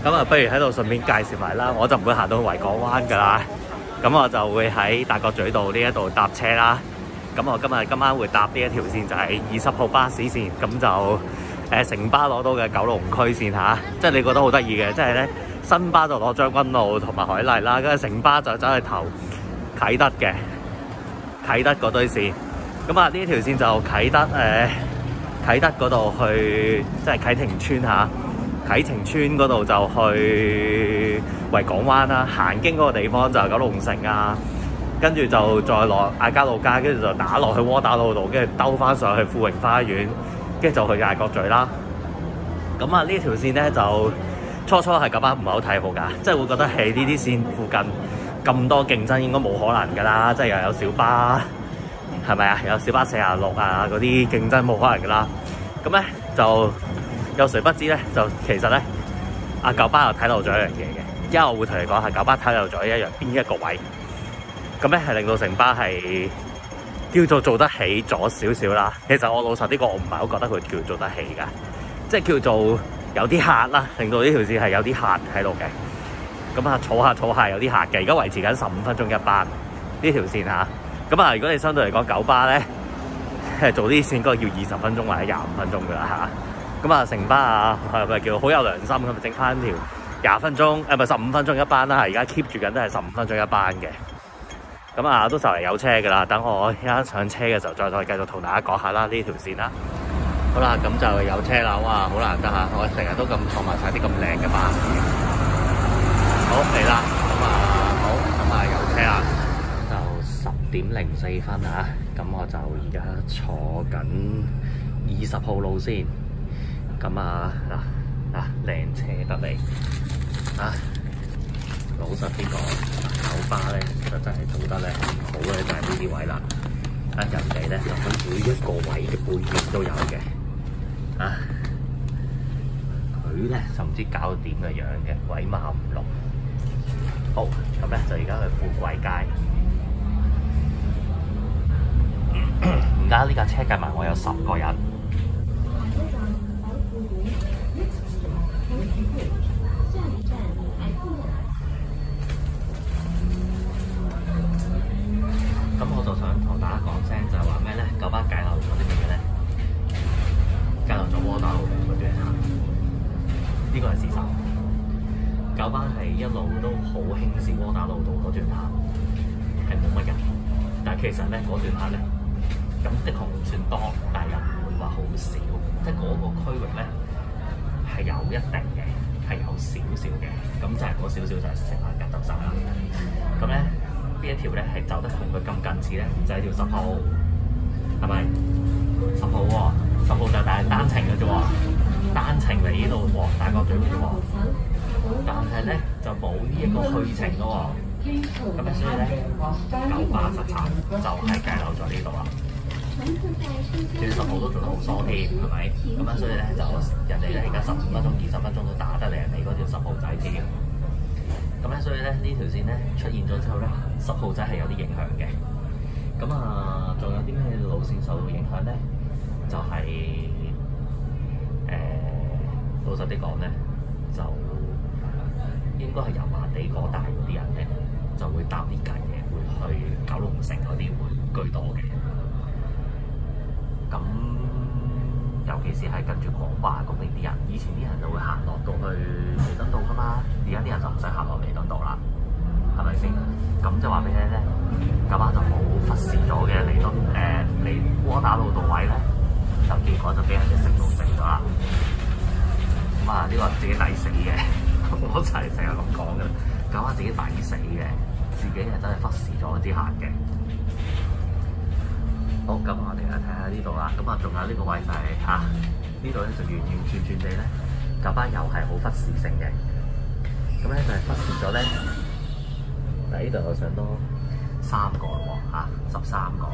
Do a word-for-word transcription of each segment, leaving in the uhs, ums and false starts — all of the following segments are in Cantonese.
咁啊，不如喺度順便介紹埋啦。我就唔會行到維港灣㗎啦，咁我就會喺大角咀道呢一度搭車啦。咁我今日今晚會搭呢一條線就係二十號巴士線，咁就誒城巴攞到嘅九龍區線嚇，即係你覺得好得意嘅，即係咧新巴就攞將軍澳同埋海麗啦，跟住城巴就走去投啟德嘅啟德嗰堆線。咁啊呢條線就啟德誒、呃、啟德嗰度去，即係啟庭村嚇。啟晴村嗰度就去維港灣啦，行經嗰個地方就係九龍城啊，跟住就再落亞皆老街，跟住就打落去窩打老道，跟住兜翻上去富榮花園，跟住就去大角咀啦。咁啊呢條線咧就初初係九巴唔係好睇好㗎，即係會覺得喺呢啲線附近咁多競爭應該冇可能㗎啦，即係又有小巴係咪啊？有小巴四十六啊嗰啲競爭冇可能㗎啦。咁咧就有誰不知咧？就其實咧，阿九巴又睇漏咗一樣嘢嘅，因為我會同你講係九巴睇漏咗一樣邊一個位，咁咧係令到城巴係叫做做得起咗少少啦。其實我老實啲講，我唔係好覺得佢叫做得起㗎，即係叫做有啲客啦，令到呢條線係有啲客喺度嘅。咁啊，儲下儲下有啲客嘅，而家維持緊十五分鐘一班呢條線嚇。咁啊，如果你相對嚟講九巴咧，做呢啲線應該要二十分鐘或者廿五分鐘㗎啦嚇。咁啊，城巴啊，係咪叫好有良心咁整翻條廿分鐘，誒唔係十五分鐘一班啦，而家 keep 住緊都係十五分鐘一班嘅。咁啊，都就嚟有車㗎啦，等我一上車嘅時候再再繼續同大家講下啦呢條線啦。好啦，咁就有車啦，哇，好難得嚇，我成日都咁坐埋晒啲咁靚嘅巴士。好嚟啦，咁啊好，咁啊有車啦，就十點零四分啊，咁我就而家坐緊二十號路線。咁啊嗱嗱靚車得嚟啊！老實啲講，九巴咧其實真係做得咧好咧，就係呢啲位啦。啊，人哋咧就喺每一個位嘅背面都有嘅啊，佢咧就唔知搞到點嘅樣嘅，鬼馬唔落。好，咁咧就而家去富貴街。而家呢架車計埋我有十個人。咁我就想同大家講聲，就係話咩咧？九巴計漏咗啲乜嘢咧？計漏咗窩打老道嗰段客，呢個係事實。九巴係一路都好輕視窩打老道嗰段客，係冇乜人。但係其實咧，嗰段客咧，咁的確唔算多，但係又唔會話好少。即係嗰個區域咧係有一定嘅，係有少少嘅。咁就係嗰少少就係成日夾雜晒啦。咁咧。呢一條咧係走得同佢咁近似咧，就係條十號，係咪？十號喎、哦，十號就係單程嘅啫喎，單程嚟呢度喎，大角咀嘅啫喎。但係咧就冇呢一個去程嘅喎，咁啊所以咧九巴實慘就係計漏咗呢度啦。仲要十號都做得好疏添，係咪？咁啊所以咧就人哋咧而家十五分鐘、二十分鐘都打得嚟人哋嗰條十號仔添。咁咧，所以咧呢條線咧出現咗之後咧，十號仔係有啲影響嘅。咁啊，仲有啲咩路線受到影響咧？就係、是、誒、呃、老實啲講咧，就應該係油麻地嗰帶嗰啲人咧，就會搭呢架嘢會去九龍城嗰啲會居多嘅。咁尤其是係跟住廣華嗰邊啲人，以前啲人就會行落到去彌敦道噶嘛，而家啲人就唔使行落彌敦道啦，係咪先？咁就話俾你聽咧，九巴就冇忽視咗嘅彌敦誒嚟窩打老道位咧，就結果就俾人哋食到食咗啦。咁啊，呢個自己抵死嘅，我就係成日咁講嘅，九巴自己抵死嘅，自己係真係忽視咗啲客嘅。好，咁我哋嚟睇下呢度啦。咁啊，仲有呢個位就係、是、嚇，啊、呢度咧就完完全全地咧，九巴又係好忽視性嘅。咁咧就係忽視咗咧，嗱呢度我上多三個喎嚇，十三個。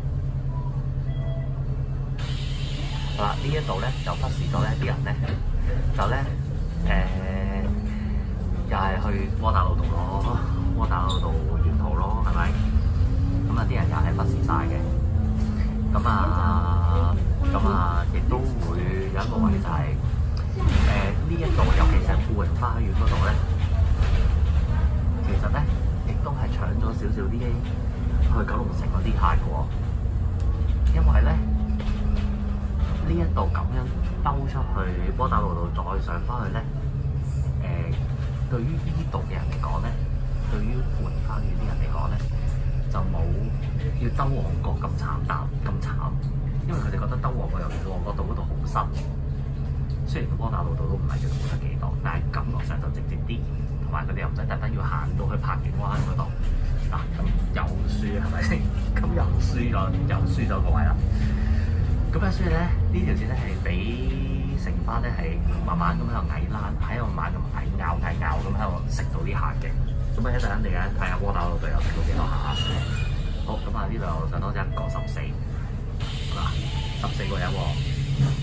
好啦，呢一度咧就忽視咗咧啲人咧，就咧誒、呃、又係去窩打老道咯，窩打老道沿途咯，係咪？咁啊啲人又係忽視晒嘅。咁啊，咁啊，亦都會有一個位就係誒呢呢一度，尤其是富榮花園嗰度咧，其實咧亦都係搶咗少少啲去九龍城嗰啲客嘅喎。因為咧呢一度咁樣兜出去窩打老道再上翻去咧，誒、呃、對於呢度嘅人嚟講咧，對於富榮花園啲人嚟講咧，就冇要兜旺角咁慘淡咁慘，因為佢哋覺得兜旺角尤其是旺角道嗰度好塞。雖然窩打老道都唔係叫冇得幾多，但係感覺上就直接啲，同埋佢哋又唔使特登要行到去柏景灣嗰度。嗱、啊，咁又輸係咪先？咁又輸咗，又輸咗個位啦。咁咧，所以咧呢條線咧係俾城巴咧係慢慢咁喺度矮欄，喺度慢咁矮咬矮咬咁喺度食到啲客嘅。咁啊一陣間嚟緊睇下窩打老道又食到幾多客。好，咁啊呢度上多一個十四，嗱十四個人喎。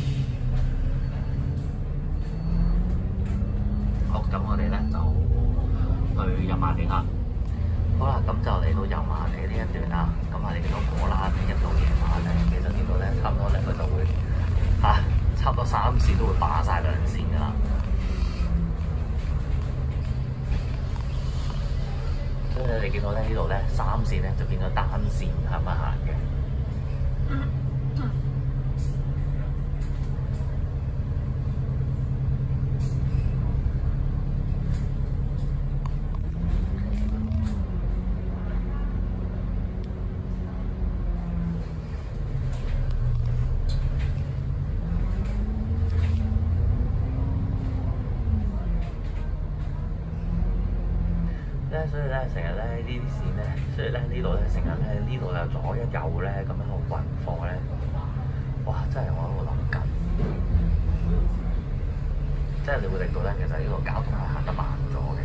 好，咁我哋咧就去油麻地啦。好啦，咁就嚟到油麻地呢一段啦。咁啊，你見到果欄一到夜晚咧，其實見到咧差唔多咧佢就會嚇、啊，差唔多三線都會霸晒兩線㗎啦。所以你見到咧呢度咧三線咧就變咗單線係咪行嘅？所以咧，成日咧呢啲線咧，所以咧呢度咧成日咧呢度又左一右咧咁樣去運貨咧，哇！真係我喺度諗緊，即係你會令到咧，其實呢個交通係行得慢咗嘅。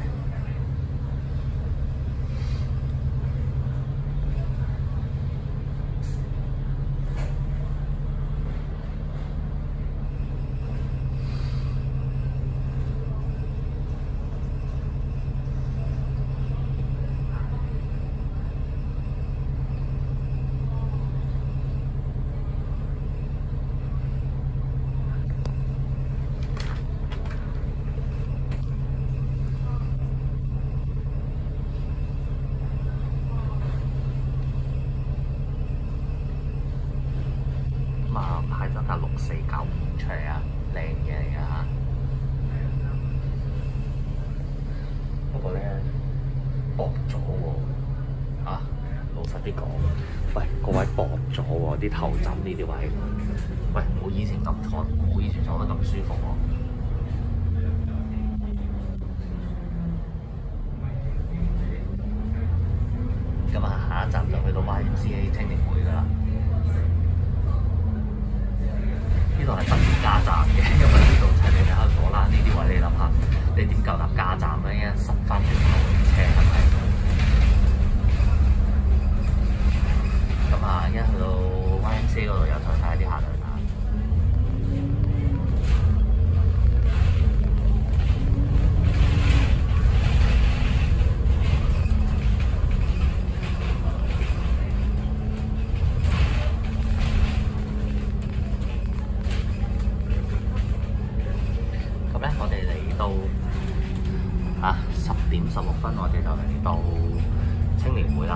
派咗架六四九五出嚟啊，靚嘢嚟㗎嚇。不過咧薄咗喎，啊老實啲講，喂個位薄咗喎，啲頭枕呢啲位，喂冇以前咁坐，冇以前坐得咁舒服喎。咁啊，下一站就去到 Y M C A 青年會㗎啦。呢度係特別加站嘅，因為呢度係你睇下果欄呢啲位，你諗下，你點夠膽加站咧？一塞翻轉頭啲車係咪？咁啊，一去到 Y M C A 嗰度又再睇下啲客量啦。我哋嚟到啊十點十六分，我哋就嚟到青年會啦。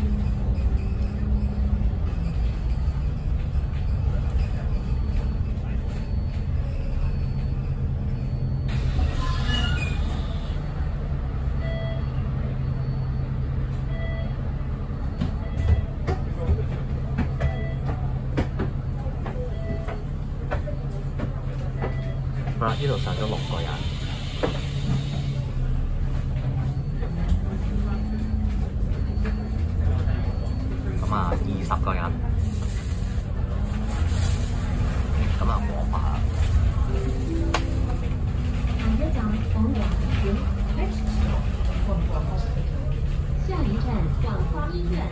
好啦，呢度上咗六個人。咁啊，二十個人。咁啊，過馬啦。 下一站港方醫院。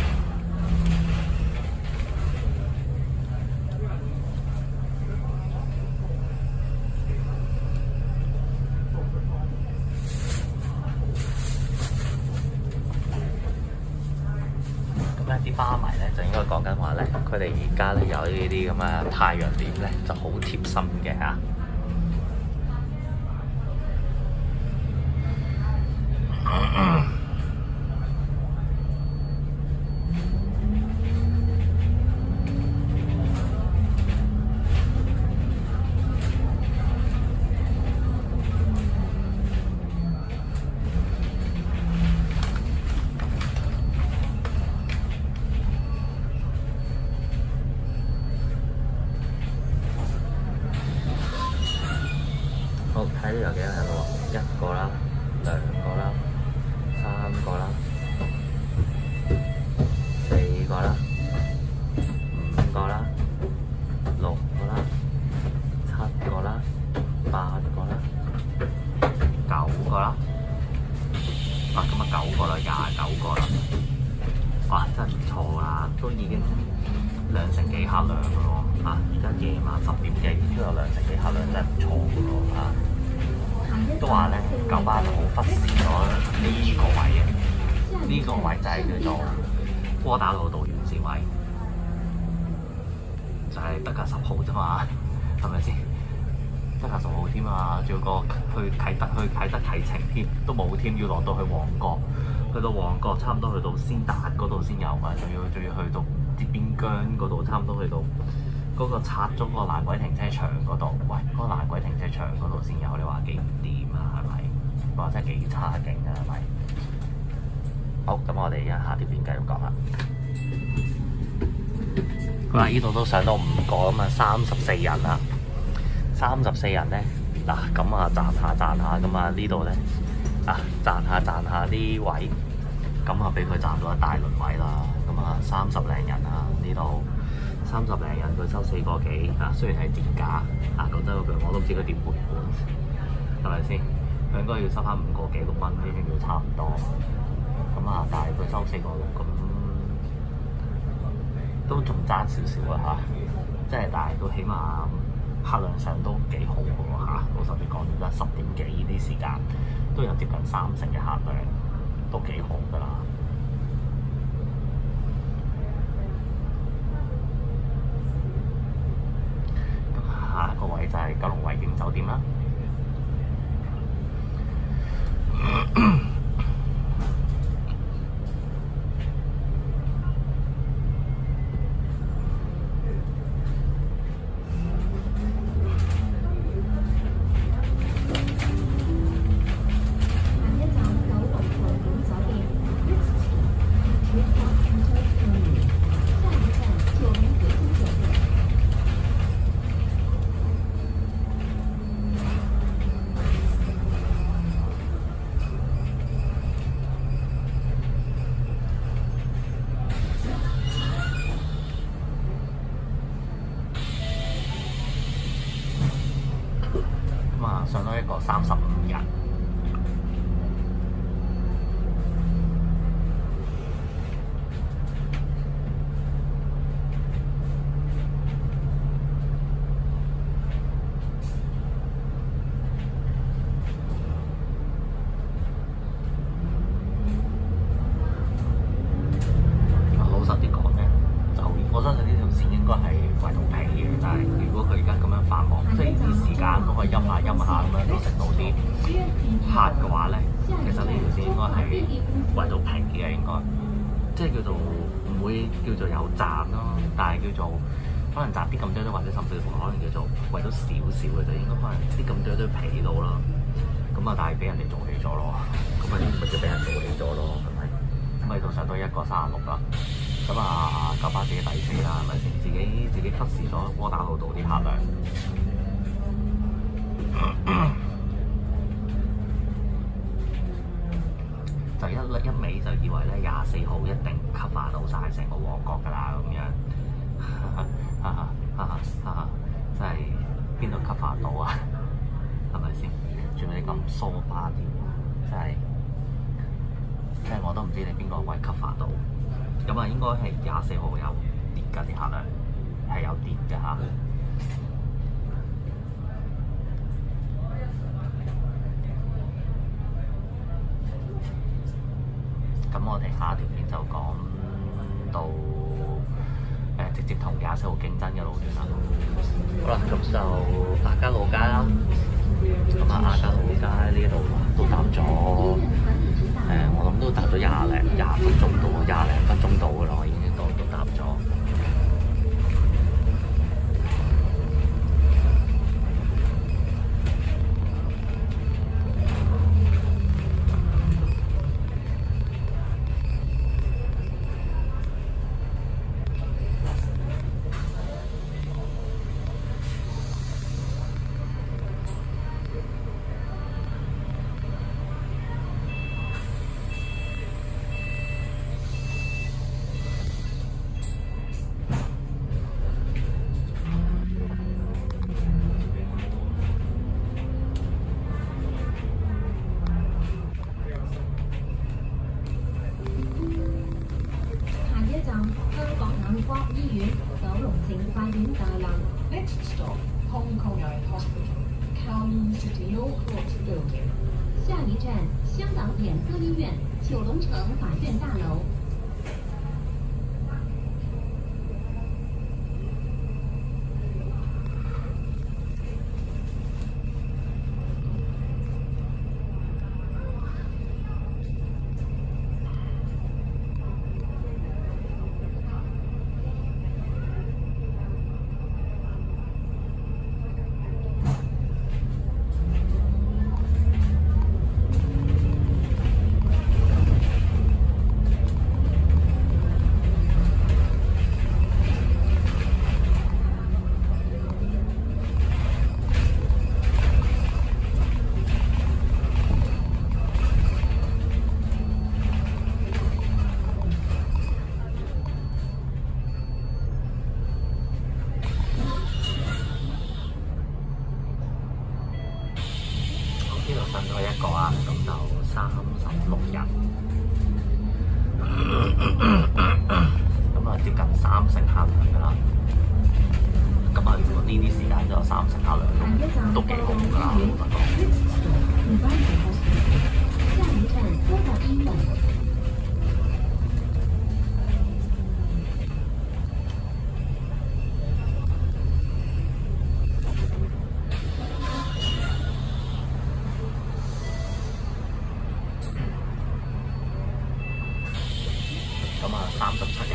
啲巴迷咧就應該講緊話咧，佢哋而家咧有呢啲咁嘅太陽簾咧就好貼心嘅嚇。 好，睇呢度有幾多人喎？一個啦，兩個啦，三個啦，四個啦，五個啦，六個啦，七個啦，八個啦，九個啦。啊，咁啊九個啦，廿九個啦。哇，真係唔錯啦，都已經兩成幾客量㗎喎。啊，而家夜晚十點幾都有兩成幾客量，真係唔錯㗎喎。啊，都話咧，九巴就好忽視咗呢個位嘅，呢、這個位就係叫做窩打老道沿線位，就係得架十號啫嘛，係咪先？得架十號添啊，仲有個去啟德去啟德啟程添，都冇添，要落到去旺角，去到旺角差唔多去到先達嗰度先有嘛，仲要仲要去到啲邊疆嗰度，差唔多去到嗰個拆咗個爛鬼停車場嗰度，喂，嗰、那個爛鬼停車場嗰度先有，你話幾唔掂啊？係咪？話真係幾差勁啊？係咪？好，咁我哋而家下條片繼續講啦。佢話呢度都上到五個咁啊，三十四人啦。三十四人咧，嗱咁啊賺下賺下，咁啊呢度咧啊賺下賺下啲位，咁啊俾佢賺到一大輪位啦。咁啊三十零人啊呢度。三十零人佢收四個幾啊，雖然係跌價啊，講真嗰句我都唔知佢點賠本，係咪先？佢應該要收翻五個幾六蚊先要差唔多。咁啊，但係佢收四個六咁，都仲爭少少啊嚇！即係但係都起碼客量上都幾好嘅喎嚇。老實啲講，而家十點幾呢啲時間都有接近三成嘅客量，都幾好㗎啦。下個位就係九龍維景酒店啦。上到一個三十五人，老實啲講咧，就我相信呢條線應該係圍到皮嘅，但係如果佢而家咁樣繁忙，即係啲時間都可以陰下陰下咁樣都食到啲客嘅話咧，其實呢條線應該係圍到平嘅，應該即係叫做唔會叫做有賺咯，但係叫做可能賺啲咁多都或者甚至乎可能叫做圍到少少嘅就應該可能啲咁多都皮到啦。咁啊，但係俾人哋做起咗咯，咁啊呢啲咪就俾人做起咗咯，係咪？咁喺度上到一個三十六啦。咁啊，九巴自己抵死啦，係咪先？自己自己忽視咗窩打老道啲客量。就一一味就以為咧廿四號一定 cover 到晒成個旺角㗎啦，咁樣，哈哈哈哈哈哈，真係邊度 cover 到啊？係咪先？仲有啲咁疏巴添，真係，即係我都唔知你邊個位 cover 到。咁啊，應該係廿四號有跌㗎啲客量，係有跌嘅嚇。咁我哋下一條片就講到誒、呃、直接同廿四號競爭嘅路段啦。好啦，咁就亞皆老街啦。咁啊，亞皆老街呢度都搭咗我諗都搭咗廿零廿分鐘到，廿零分鐘到㗎啦，我已經都都搭咗。 Next stop, Hong Kong Eye Hospital, Kowloon City Law Court Building. 下一站，香港眼科医院九龙城法院大楼。 呢度新咗一個啊，咁就三十六日，咁啊接近三成客量㗎啦。咁啊，如果呢啲時間都有三成客量，都都幾好㗎啦，我覺得。 下一站科大医院。 咁啊，三十七日。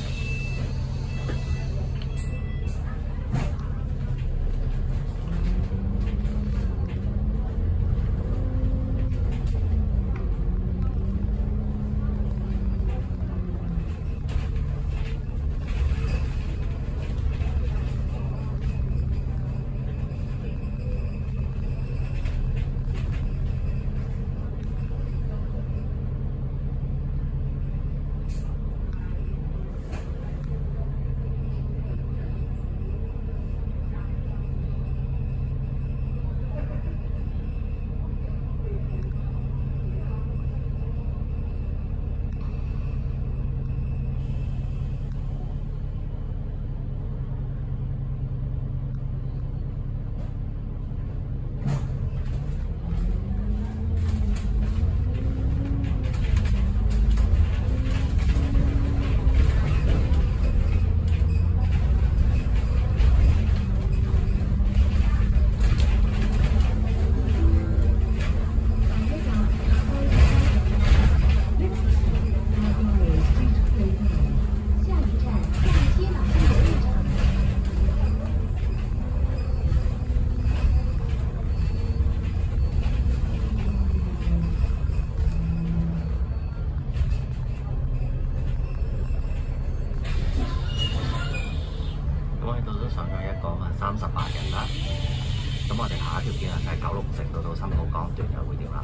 上咗一個啊三十八人啦，咁我哋下一條線啊就係九龍城到到新蒲崗段又會點啦？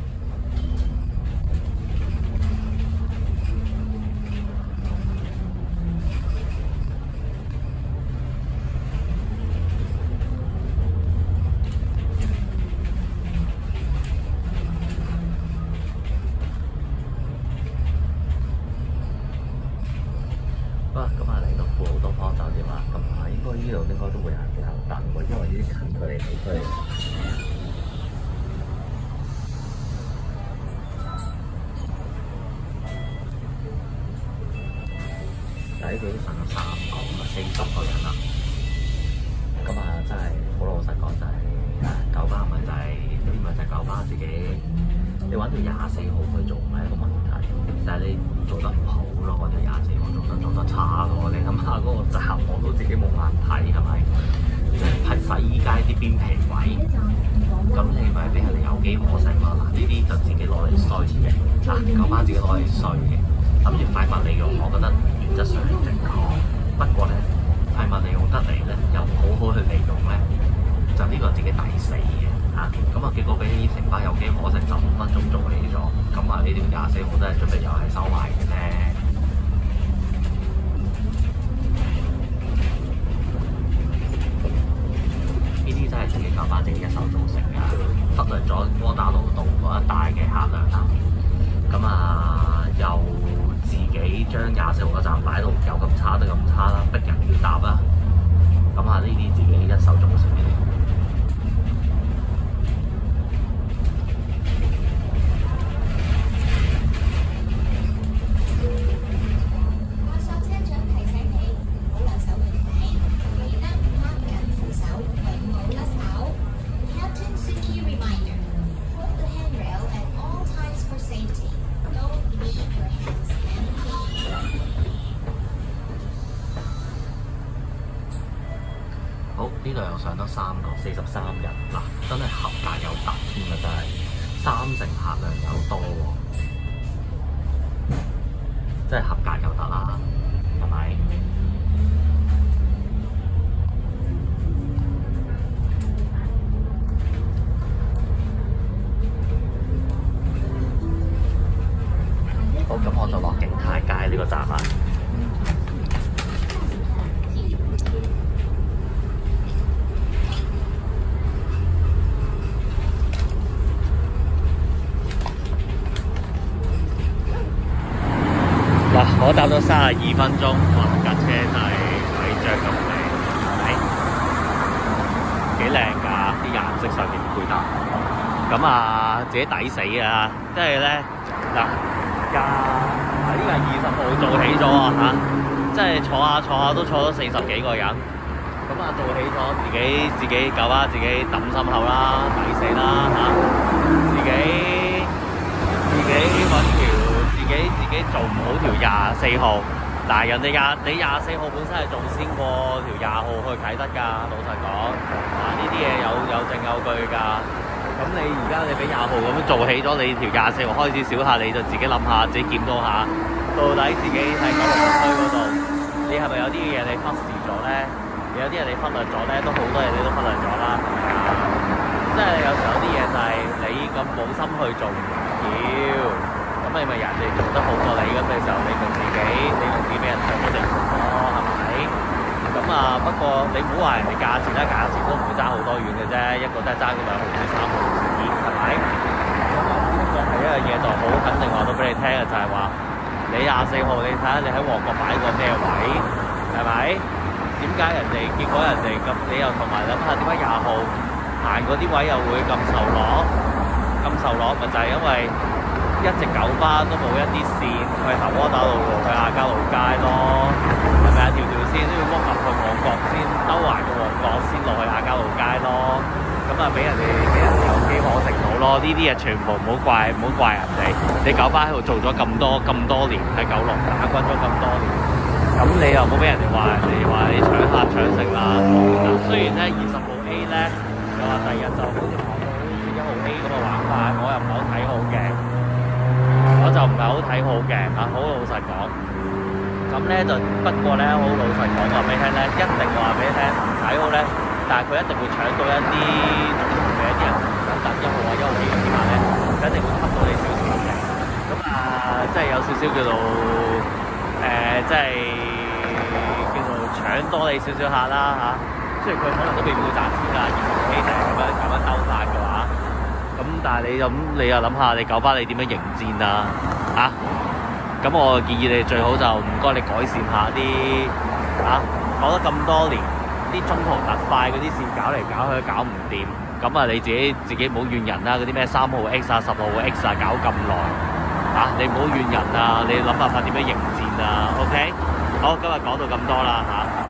好啦，咁啊嚟到富豪多方酒店啦，咁啊應該呢度應該都會有人喺度等喎，因為呢啲近距離地區。但係呢度已經上咗三個，咁啊四十個人啦。咁啊真係好老實講，就係誒九巴咪就係呢咪就係九巴自己你揾條廿四號去做唔係一個問題，但係你做得唔好咯，嗰條廿四號做得做得差咯。你諗下嗰個閘我都自己冇眼睇係咪？係洗衣街啲邊皮位，咁你咪俾人哋有機可乘咯。嗱，呢啲就自己攞嚟衰嘅，嗱，九巴自己攞嚟衰嘅，諗住廢物利用，我覺得原則上係正確。不過咧，廢物利用得嚟咧，又唔好好去利用咧，就呢個自己抵死嘅嚇。咁啊，結果俾城巴有機可乘，十五分鐘做起咗，咁啊呢條廿四號都係準備又係收埋嘅啫。呢啲真係自己九巴自己一手造成㗎，忽略咗窩打老道嗰一帶嘅客量啦。咁啊，又自己將廿四號個站擺到有咁差得咁差啦，逼人要搭啦。咁啊，呢啲自己一手造成嘅。 快索車長提醒你，保留手柄帶，記得握緊扶手，永冇甩手。Captain Suki reminder: hold the handrail at all times for safety. Don't leave your hands empty. 好，呢度又上多三個，四十三人嗱，真係合格有突添啊！真係三成客量有多喎，真係合格有得啦，係咪？好，咁我就落景泰街呢個站啦。嗱，我搭咗三十二分鐘，哇！架車真係鬼張咁靚，係幾靚㗎？啲顏色上面配搭，咁啊自己抵死啊！即係咧嗱，架呢架二十號做起咗啊嚇，即係坐下坐下都坐咗四十幾個人，咁啊做起咗自己自己九巴自己揼心口啦，抵死啦嚇，自己自己揾條。自己自己做唔好條廿四號，嗱人哋廿你廿四號本身係做先過條廿號去啟德㗎，老實講，嗱呢啲嘢有有證有據㗎。咁你而家你俾廿號咁樣做起咗，你條廿四號開始少下，你就自己諗下，自己檢討下，到底自己喺九龍區嗰度，你係咪有啲嘢你忽視咗咧？有啲嘢你忽略咗咧，都好多嘢你都忽略咗啦，係咪啊？即係有時候有啲嘢就係你咁冇心去做唔緊要。咁你咪人哋做得好過你咁嘅時候，你咪自己，你咪自己俾人搶咗地盤咯，係咪？咁啊，不過你唔好話人哋價錢啦，價錢都唔會爭好多遠嘅啫，一個都係爭咁兩毫紙、三毫紙，係咪？咁啊，呢個係一樣嘢就好肯定話到俾你聽嘅，就係話你廿四號，你睇下你喺旺角擺個咩位，係咪？點解人哋結果人哋咁，你又同埋諗下點解廿號行嗰啲位又會咁受落？咁受落咪就係因為一直九巴都冇一啲線去行窩打老路去亞皆老街咯，係咪啊？條條線都要碌入去旺角先，兜環個旺角先落去亞皆老街咯。咁啊，俾人哋俾人哋有機可乘到咯。呢啲嘢全部唔好怪，唔好怪人哋。你九巴喺度做咗咁多咁多年，喺九龍打滾咗咁多年，咁你又冇俾人哋話人哋話你搶客搶食啦。嗱，雖然咧二十號 A 咧又話第日就好似學到好似一號 A 咁嘅玩法，我又唔係好睇好嘅。我就唔係好睇好嘅，啊，好老實講。咁咧就不過咧，好老實講話俾你聽咧，一定話俾你聽唔睇好咧，但係佢一定會搶到一啲中途嘅一啲人想等一號啊一號幾嘅時間咧，佢一定會吸到你少少嘅。咁啊，即係有少少叫做誒、呃，即係叫做搶多你少少客啦嚇。雖然佢可能都未必會賺錢㗎，二十號 A 就係咁樣咁樣兜法嘅話。咁但係你咁，你又諗下，你九巴你點樣迎戰啊？嚇、啊！咁我建議你最好就唔該你改善下啲嚇，講咗咁多年，啲中途特快嗰啲線搞嚟搞去搞唔掂，咁啊你自己自己唔好怨人啦，嗰啲咩三號 X 啊、十號 X 啊搞咁耐嚇，你唔好怨人啊，你諗辦法點樣迎戰啊 ？OK，好，今日講到咁多啦嚇。啊